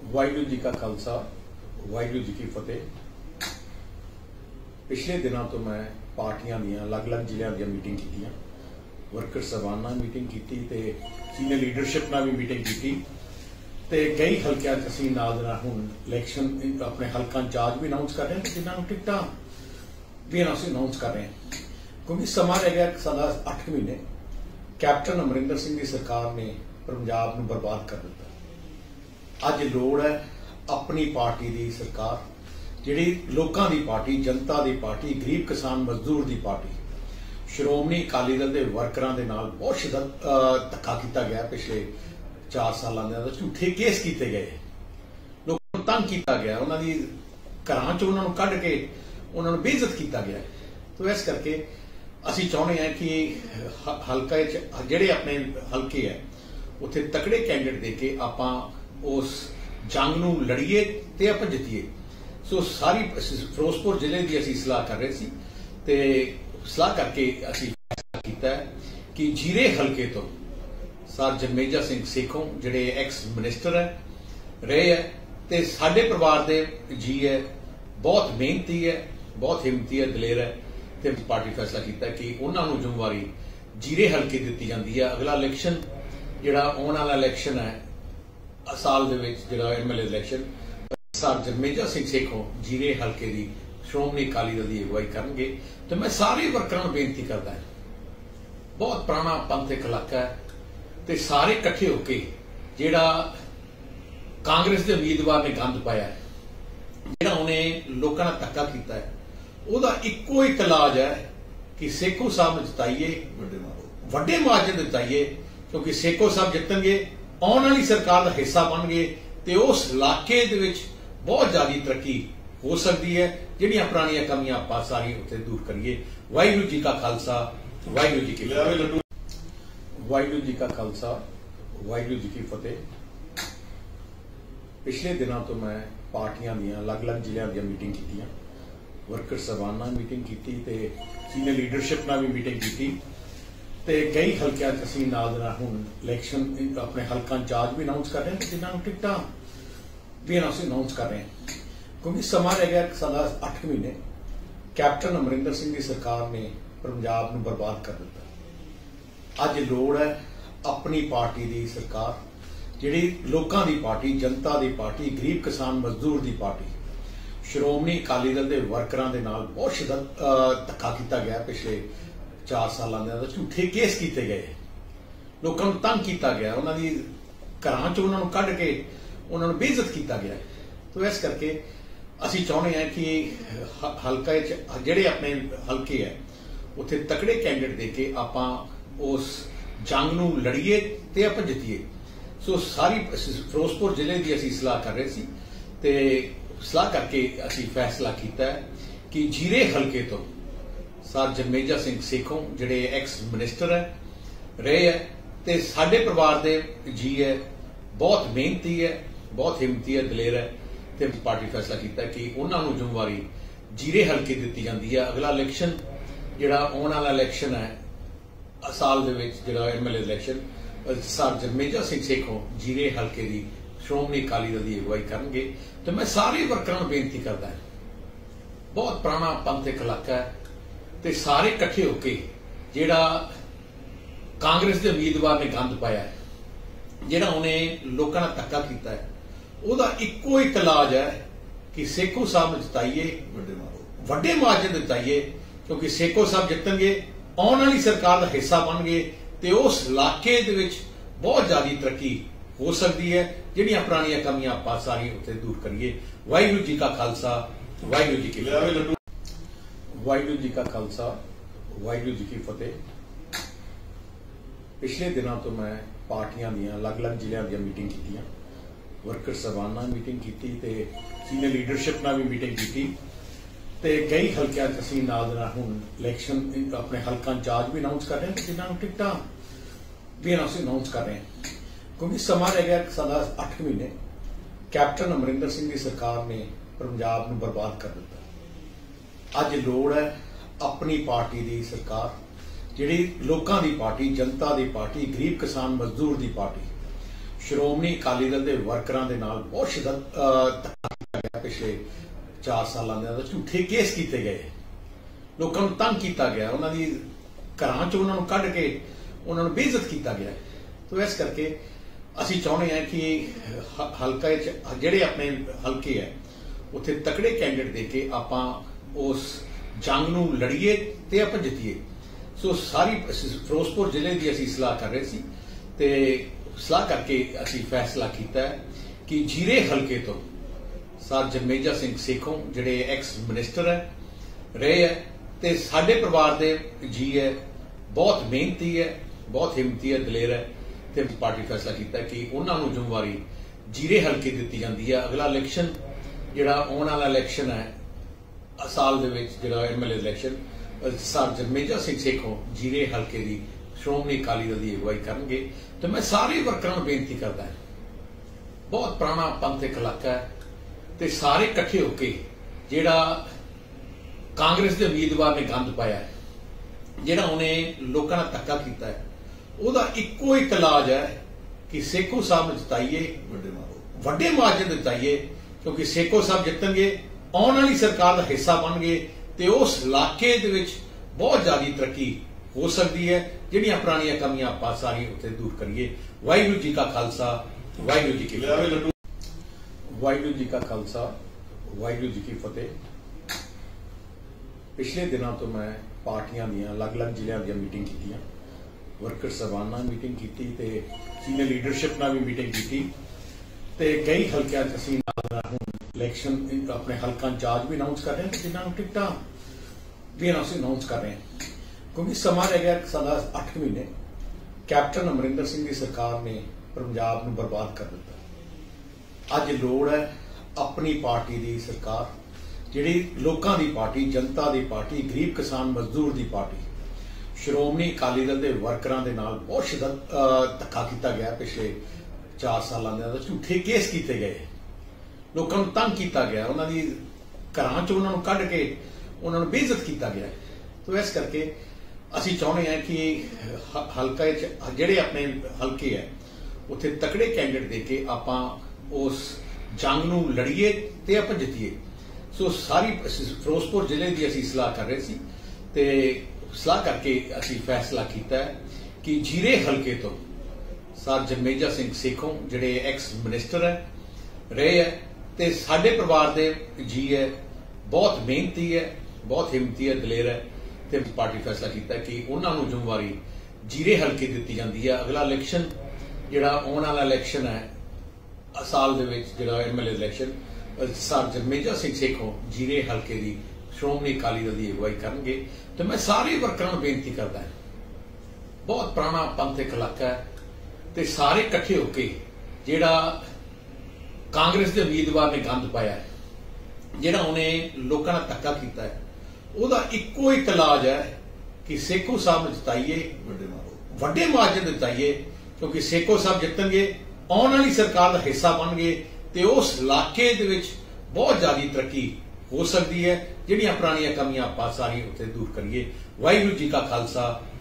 वाहिगुरू जी का खालसा वाहिगुरू जी की फतेह। पिछले दिनों तो मैं पार्टियां दी अलग अलग जिलों दी मीटिंग की, वर्कर साहबान नाल मीटिंग की, सीनियर लीडरशिप नाल भी मीटिंग की, कई हल्कों असीं नाल हुण इलैक्शन अपने हल्का इंचार्ज भी अनाउंस कर रहे हैं, जिन्होंने टिकटां भी अनाउंस कर रहे हैं, क्योंकि समा रह गया साडा 8 महीने। कैप्टन अमरिंदर सिंह की सरकार ने पंजाब नूं बर्बाद कर दिता। अज लोड़ है अपनी पार्टी की सरकार, जिहड़ी लोकां दी पार्टी, जनता दी पार्टी, गरीब किसान मजदूर दी पार्टी, श्रोमणी अकाली दल के वर्करां दे नाल बहुत धक्का किया गया। पिछले 4 सालों के झूठे केस किए गए, लोगों को तंग किया गया, उन्होंने घरां चों उन्होंने कढ़ के उन्होंने बेइज्जत किया गया। तो इस करके असीं चाहुंदे हैं कि हल्का जिहड़े अपने हल्के है उत्थे तकड़े कैंडिडेट दे के आपां उस जंग नूं लड़ीए ते आपां जितीए। सो सारी फिरोजपुर जिले की असीं सलाह कर रहे सी ते सलाह करके असीं फैसला कीता है कि जीरे हल्के तो सर जरमेजा सिंह सेखों जिहड़े एक्स मिनिस्टर है रहे है ते साडे परिवार दे जी है, बहुत मेहनती है, बहुत हिम्मती है, दलेर है, ते पार्टी फैसला किया कि उन्होंने जिम्मेवारी जीरे हल्के दी जाती है। अगला इलैक्शन जिहड़ा आने वाला इलैक्शन है साल दे विच जिहड़ा MLA इलैक्शन सर जरमेजा सिंह सेखों जीरे हल्के की श्रोमणी अकाली दल की अगवाई करनगे। तो मैं सारे वर्करां नूं बेनती करदा हां, बहुत पुराना पंथिक इलाका है ते सारे इकट्ठे होके जिहड़ा कांग्रेस के उम्मीदवार ने गंद पाया है, जिहड़ा उन्हें लोकां नाल धक्का कीता है, ਉਹਦਾ ਇੱਕੋ ਇੱਕ इलाज है कि सेखों साहब ਨੂੰ ਜਿਤਾਈਏ, ਵੱਡੇ ਮਾਰਜਨ ਤੇ ਜਿਤਾਈਏ, क्योंकि सेखों साहब जितणगे आने वाली सरकार का हिस्सा बन गए तो उस इलाके दे विच बहुत ज्यादा तरक्की हो सकती है। जिहड़ियां पुरानियां कमियां आपां सारी उत्थे दूर करिए। वाहिगुरू जी का खालसा वाहिगुरू जी की फतेह। वाहिगुरू जी का खालसा वाहिगुरू जी की फतेह। पिछले दिनों तो मैं पार्टियां दी अलग अलग जिलों दी मीटिंग की, वर्कर साहबान नाल मीटिंग की, सीनियर लीडरशिप नाल भी मीटिंग की, कई हल्कों असीं नाल हुण इलैक्शन अपने हल्का इंचार्ज भी अनाउंस कर रहे हैं, जिन्होंने टिकटां भी अनाउंस कर रहे हैं, क्योंकि समा रह गया साडा 8 महीने। कैप्टन अमरिंदर सिंह की सरकार ने पंजाब नूं बर्बाद कर दिता। अज लोड़ है अपनी पार्टी की सरकार, जिहड़ी लोकां दी पार्टी, जनता दी पार्टी, गरीब किसान मजदूर दी पार्टी, श्रोमणी अकाली दल के वर्करां दे नाल बहुत धक्का किया गया। पिछले 4 सालों के झूठे केस किए गए, लोगों को तंग किया गया, उन्होंने घरां चों उन्होंने कढ़ के उन्होंने बेइज्जत किया गया। तो इस करके असीं चाहुंदे हैं कि हल्का जिहड़े अपने हल्के है उत्थे तकड़े कैंडिडेट दे के आपां उस जंग नूं लड़ीए ते आपां जितीए। सो सारी फिरोजपुर जिले की असीं सलाह कर रहे सी ते सलाह करके असीं फैसला किया है कि जीरे हल्के तो सर जरमेजा सिंह सेखों जिहड़े एक्स मिनिस्टर है रहे है ते साडे परिवार दे जी है, बहुत मेहनती है, बहुत हिम्मती है, दलेर है, ते पार्टी फैसला किया कि उन्होंने जिम्मेवारी जीरे हल्के दी जाती है। अगला इलैक्शन जिहड़ा आने वाला इलैक्शन है साल दे विच जिहड़ा MLA इलैक्शन सर जरमेजा सिंह सेखों जीरे हल्के की श्रोमणी अकाली दल की अगवाई करनगे। तो मैं सारे वर्करां नूं बेनती करदा हां, बहुत पुराना पंथिक इलाका है ते सारे इकट्ठे होके जिहड़ा कांग्रेस के उम्मीदवार ने गंद पाया है, जिहड़ा उन्हें लोकां नाल धक्का कीता है, ਉਹਦਾ ਇੱਕੋ ਇੱਕ इलाज है कि सेखों साहब ਨੂੰ जिताइए, ਵੱਡੇ मार्जन ते जिताइए, क्योंकि सेखों साहब जितणगे आने वाली सरकार का हिस्सा बन गए तो उस इलाके दे विच बहुत ज्यादा तरक्की हो सकती है। जिहड़ियां पुरानियां कमियां आपां सारी उत्थे दूर करिए। वाहिगुरू जी का खालसा वाहिगुरू जी की फतेह। वाहिगुरू जी का खालसा वाहिगुरू जी की फतेह। पिछले दिनों तो मैं पार्टियां दी अलग अलग जिलों दी मीटिंग की, वर्कर साहबान नाल मीटिंग की, सीनियर लीडरशिप नाल भी मीटिंग की, कई हल्कों असीं नाल हुण इलैक्शन अपने हल्का इंचार्ज भी अनाउंस कर रहे हैं, जिन्होंने टिकटां भी अनाउंस कर रहे हैं, क्योंकि समा रह गया साडा 8 महीने। कैप्टन अमरिंदर सिंह की सरकार ने पंजाब नूं बर्बाद कर दिता। अज लोड़ है अपनी पार्टी की सरकार, जिहड़ी लोकां दी पार्टी, जनता दी पार्टी, गरीब किसान मजदूर दी पार्टी, ਸ਼੍ਰੋਮਣੀ ਅਕਾਲੀ ਦਲ ਦੇ ਵਰਕਰਾਂ ਦੇ ਨਾਲ ਬਹੁਤ ਸ਼ਿੱਦਤ ਧੱਕਾ ਕੀਤਾ ਗਿਆ। ਪਿਛਲੇ 4 ਸਾਲਾਂ ਦੇ ਅੰਦਰ ਝੂਠੇ ਕੇਸ ਕੀਤੇ ਗਏ, ਲੋਕਾਂ ਨੂੰ ਤੰਗ ਕੀਤਾ ਗਿਆ, ਉਹਨਾਂ ਦੀ ਘਰਾਂ 'ਚ ਉਹਨਾਂ ਨੂੰ ਕੱਢ ਕੇ ਉਹਨਾਂ ਨੂੰ ਬੇਇੱਜ਼ਤ ਕੀਤਾ ਗਿਆ। ਤੋ ਇਸ ਕਰਕੇ ਅਸੀਂ ਚਾਹੁੰਦੇ ਹਾਂ ਕਿ ਹਲਕਾ 'ਚ ਜਿਹੜੇ ਆਪਣੇ ਹਲਕੇ ਹੈ ਉੱਥੇ ਤਕੜੇ ਕੈਂਡੀਡੇਟ ਦੇ ਕੇ ਆਪਾਂ ਉਸ ਜੰਗ ਨੂੰ ਲੜੀਏ ਤੇ ਆਪਾਂ ਜਿੱਤੀਏ। ਸੋ ਸਾਰੀ ਫਿਰੋਜ਼ਪੁਰ ਜ਼ਿਲ੍ਹੇ ਦੀ ਅਸੀਂ ਸਲਾਹ ਕਰ ਰਹੇ ਸੀ ਤੇ ਸਲਾਹ ਕਰਕੇ ਅਸੀਂ ਫੈਸਲਾ ਕੀਤਾ ਕਿ ਜੀਰੇ ਹਲਕੇ ਤੋਂ ਸਰ ਜਨਮੇਜਾ ਸਿੰਘ ਸੇਖੋਂ ਜਿਹੜੇ ਐਕਸ ਮਿਨਿਸਟਰ ਹੈ ਰਹੇ ਹੈ ਤੇ ਸਾਡੇ ਪਰਿਵਾਰ ਦੇ ਜੀ ਹੈ, ਬਹੁਤ ਮਿਹਨਤੀ ਹੈ, ਬਹੁਤ ਹਿੰਮਤੀ ਹੈ, ਦਲੇਰ ਹੈ, ਤੇ ਪਾਰਟੀ ਫੈਸਲਾ ਕੀਤਾ ਕਿ ਉਹਨਾਂ ਨੂੰ ਜ਼ਿੰਮੇਵਾਰੀ ਜੀਰੇ ਹਲਕੇ ਦਿੱਤੀ ਜਾਂਦੀ ਹੈ। ਅਗਲਾ ਇਲੈਕਸ਼ਨ ਜਿਹੜਾ ਆਉਣ ਵਾਲਾ ਇਲੈਕਸ਼ਨ ਹੈ ਸਾਲ ਦੇ ਵਿੱਚ ਜਿਹੜਾ ਐਮਐਲਏ ਇਲੈਕਸ਼ਨ ਸਰ ਜਨਮੇਜਾ ਸਿੰਘ ਸੇਖੋਂ ਜੀਰੇ ਹਲਕੇ ਦੀ ਸ਼੍ਰੋਮਣੀ ਅਕਾਲੀ ਦਲ ਦੀ ਅਗਵਾਈ ਕਰਨਗੇ। ਤੇ ਮੈਂ ਸਾਰੇ ਵਰਕਰਾਂ ਨੂੰ ਬੇਨਤੀ ਕਰਦਾ ਹਾਂ, ਬਹੁਤ ਪੁਰਾਣਾ ਪੰਥਕ ਇਲਾਕਾ ਹੈ ਤੇ ਸਾਰੇ ਇਕੱਠੇ ਹੋ ਕੇ ਜਿਹੜਾ ਕਾਂਗਰਸ ਦੇ ਉਮੀਦਵਾਰ ਨੇ ਗੰਦ ਪਾਇਆ ਹੈ, ਜਿਹੜਾ ਉਹਨੇ ਲੋਕਾਂ ਨਾਲ ਧੱਕਾ ਕੀਤਾ ਹੈ, ਉਹਦਾ ਇੱਕੋ ਇੱਕ ਇਲਾਜ ਹੈ ਕਿ ਸੇਖੋਂ ਸਾਹਿਬ ਨੂੰ ਜਿਤਾਈਏ, ਵੱਡੇ ਮਾਰਜਨ ਤੇ ਜਿਤਾਈਏ, ਕਿਉਂਕਿ ਸੇਖੋਂ ਸਾਹਿਬ ਜਿੱਤਣਗੇ, ਆਉਣ ਵਾਲੀ ਸਰਕਾਰ ਦਾ ਹਿੱਸਾ ਬਣਨਗੇ ਤੇ ਉਸ ਇਲਾਕੇ ਦੇ ਵਿੱਚ ਬਹੁਤ ਜ਼ਿਆਦਾ ਤਰੱਕੀ ਹੋ ਸਕਦੀ ਹੈ। ਜਿਹੜੀਆਂ ਪੁਰਾਣੀਆਂ ਕਮੀਆਂ ਆਪਾਂ ਸਾਰੀਆਂ ਉੱਥੇ ਦੂਰ ਕਰੀਏ। ਵਾਹਿਗੁਰੂ ਜੀ ਕਾ ਖਾਲਸਾ, ਵਾਹਿਗੁਰੂ ਜੀ ਕੀ ਫਤਿਹ। ਵਾਹਿਗੁਰੂ ਜੀ ਕਾ ਖਾਲਸਾ, ਵਾਹਿਗੁਰੂ ਜੀ ਕੀ ਫਤਿਹ। ਪਿਛਲੇ ਦਿਨਾਂ ਤੋਂ ਮੈਂ ਪਾਰਟੀਆਂ ਦੀਆਂ ਅਲੱਗ-ਅਲੱਗ ਜ਼ਿਲ੍ਹਿਆਂ ਦੀਆਂ ਮੀਟਿੰਗ ਕੀਤੀਆਂ, ਵਰਕਰ ਸਾਹਿਬਾਨ ਨਾਲ ਮੀਟਿੰਗ ਕੀਤੀ ਤੇ ਸੀਨੀਅਰ ਲੀਡਰਸ਼ਿਪ ਨਾਲ ਵੀ ਮੀਟਿੰਗ ਕੀਤੀ ਤੇ ਕਈ ਹਲਕਿਆਂ 'ਚ ਅਸੀਂ ਨਾਲ ਹੁਣ ਇਲੈਕਸ਼ਨ ਆਪਣੇ ਹਲਕਾ ਇੰਚਾਰਜ ਵੀ ਅਨਾਉਂਸ ਕਰ ਰਹੇ ਹਾਂ ਤੇ ਜਿਨ੍ਹਾਂ ਨੂੰ ਟਿਕਟਾਂ ਵੀ ਅਸੀਂ ਅਨਾਉਂਸ ਕਰ ਰਹੇ ਹਾਂ, ਕਿਉਂਕਿ ਸਮਾਂ ਰਹਿ ਗਿਆ ਸਾਡਾ 8 ਮਹੀਨੇ। ਕੈਪਟਨ ਅਮਰਿੰਦਰ ਸਿੰਘ ਦੀ ਸਰਕਾਰ ਨੇ ਪੰਜਾਬ ਨੂੰ ਬਰਬਾਦ ਕਰ ਦਿੱਤਾ। ਅੱਜ ਲੋੜ ਹੈ ਆਪਣੀ ਪਾਰਟੀ ਦੀ ਸਰਕਾਰ, ਜਿਹੜੀ ਲੋਕਾਂ ਦੀ ਪਾਰਟੀ, ਜਨਤਾ ਦੀ ਪਾਰਟੀ, ਗਰੀਬ ਕਿਸਾਨ ਮਜ਼ਦੂਰ ਦੀ ਪਾਰਟੀ। ਸ਼੍ਰੋਮਣੀ ਅਕਾਲੀ ਦਲ ਦੇ ਵਰਕਰਾਂ ਦੇ ਨਾਲ ਬਹੁਤ ਸ਼ਿੱਦਤ ਧੱਕਾ ਕੀਤਾ ਗਿਆ। ਪਿਛਲੇ 4 ਸਾਲਾਂ ਦੇ ਅੰਦਰ ਝੂਠੇ ਕੇਸ ਕੀਤੇ ਗਏ, ਲੋਕਾਂ ਨੂੰ ਤੰਗ ਕੀਤਾ ਗਿਆ, ਉਹਨਾਂ ਦੀ ਘਰਾਂ 'ਚ ਉਹਨਾਂ ਨੂੰ ਕੱਢ ਕੇ ਉਹਨਾਂ ਨੂੰ ਬੇਇੱਜ਼ਤ ਕੀਤਾ ਗਿਆ। ਤੋ ਇਸ ਕਰਕੇ ਅਸੀਂ ਚਾਹੁੰਦੇ ਹਾਂ ਕਿ ਹਲਕਾ 'ਚ ਜਿਹੜੇ ਆਪਣੇ ਹਲਕੇ ਹੈ ਉੱਥੇ ਤਕੜੇ ਕੈਂਡੀਡੇਟ ਦੇ ਕੇ ਆਪਾਂ ਉਸ ਜੰਗ ਨੂੰ ਲੜੀਏ ਤੇ ਆਪਾਂ ਜਿੱਤੀਏ। ਸੋ ਸਾਰੀ ਫਿਰੋਜ਼ਪੁਰ ਜ਼ਿਲ੍ਹੇ ਦੀ ਅਸੀਂ ਸਲਾਹ ਕਰ ਰਹੇ ਸੀ ਤੇ ਸਲਾਹ ਕਰਕੇ ਅਸੀਂ ਫੈਸਲਾ ਕੀਤਾ ਕਿ ਜੀਰੇ ਹਲਕੇ ਤੋਂ ਸਰ ਜਨਮੇਜਾ ਸਿੰਘ ਸੇਖੋਂ ਜਿਹੜੇ ਐਕਸ ਮਿਨਿਸਟਰ ਹੈ ਰਹੇ ਹੈ ਤੇ ਸਾਡੇ ਪਰਿਵਾਰ ਦੇ ਜੀ ਹੈ, ਬਹੁਤ ਮਿਹਨਤੀ ਹੈ, ਬਹੁਤ ਹਿੰਮਤੀ ਹੈ, ਦਲੇਰ ਹੈ, ਤੇ ਪਾਰਟੀ ਫੈਸਲਾ ਕੀਤਾ ਕਿ ਉਹਨਾਂ ਨੂੰ ਜ਼ਿੰਮੇਵਾਰੀ ਜੀਰੇ ਹਲਕੇ ਦਿੱਤੀ ਜਾਂਦੀ ਹੈ। ਅਗਲਾ ਇਲੈਕਸ਼ਨ ਜਿਹੜਾ ਆਉਣ ਵਾਲਾ ਇਲੈਕਸ਼ਨ ਹੈ ਸਾਲ ਦੇ ਵਿੱਚ ਜਿਹੜਾ ਐਮਐਲਏ ਇਲੈਕਸ਼ਨ ਸਰ ਜਨਮੇਜਾ ਸਿੰਘ ਸੇਖੋਂ ਜੀਰੇ ਹਲਕੇ ਦੀ ਸ਼੍ਰੋਮਣੀ ਅਕਾਲੀ ਦਲ ਦੀ ਅਗਵਾਈ ਕਰਨਗੇ। ਤੇ ਮੈਂ ਸਾਰੇ ਵਰਕਰਾਂ ਨੂੰ ਬੇਨਤੀ ਕਰਦਾ ਹਾਂ, ਬਹੁਤ ਪੁਰਾਣਾ ਪੰਥਕ ਇਲਾਕਾ ਹੈ ਤੇ ਸਾਰੇ ਇਕੱਠੇ ਹੋ ਕੇ ਜਿਹੜਾ ਕਾਂਗਰਸ ਦੇ ਉਮੀਦਵਾਰ ਨੇ ਗੰਦ ਪਾਇਆ ਹੈ, ਜਿਹੜਾ ਉਹਨੇ ਲੋਕਾਂ ਨਾਲ ਧੱਕਾ ਕੀਤਾ ਹੈ, ਉਹਦਾ ਇੱਕੋ ਇੱਕ ਇਲਾਜ ਹੈ ਕਿ ਸੇਖੋਂ ਸਾਹਿਬ ਨੂੰ ਜਿਤਾਈਏ, ਵੱਡੇ ਮਾਰਜਨ ਤੇ ਜਿਤਾਈਏ, ਕਿਉਂਕਿ ਸੇਖੋਂ ਸਾਹਿਬ ਜਿੱਤਣਗੇ, ਆਉਣ ਵਾਲੀ ਸਰਕਾਰ ਦਾ ਹਿੱਸਾ ਬਣਨਗੇ ਤੇ ਉਸ ਇਲਾਕੇ ਦੇ ਵਿੱਚ ਬਹੁਤ ਜ਼ਿਆਦਾ ਤਰੱਕੀ ਹੋ ਸਕਦੀ ਹੈ। ਜਿਹੜੀਆਂ ਪੁਰਾਣੀਆਂ ਕਮੀਆਂ ਆਪਾਂ ਸਾਰੀਆਂ ਉੱਥੇ ਦੂਰ ਕਰੀਏ। ਵਾਹਿਗੁਰੂ ਜੀ ਕਾ ਖਾਲਸਾ,